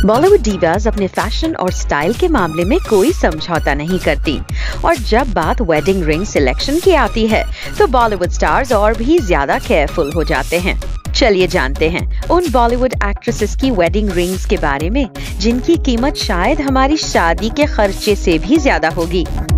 बॉलीवुड डीवास अपने फैशन और स्टाइल के मामले में कोई समझौता नहीं करती और जब बात वेडिंग रिंग सिलेक्शन की आती है तो बॉलीवुड स्टार्स और भी ज्यादा केयरफुल हो जाते हैं। चलिए जानते हैं उन बॉलीवुड एक्ट्रेसेस की वेडिंग रिंग्स के बारे में जिनकी कीमत शायद हमारी शादी के खर्चे से भी ज्यादा होगी।